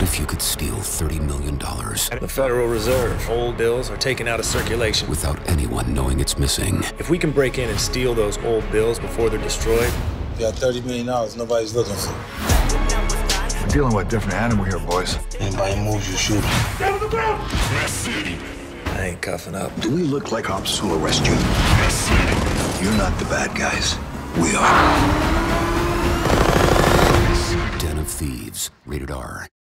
if you could steal $30 million The Federal Reserve. Old bills are taken out of circulation without anyone knowing it's missing. If we can break in and steal those old bills before they're destroyed. You got $30 million nobody's looking for. We're dealing with a different animal here, boys. Anybody moves, you shoot him. Down to the ground! I ain't cuffing up. Do we look like cops who arrest you? You're not the bad guys. We are. Den of Thieves, rated R.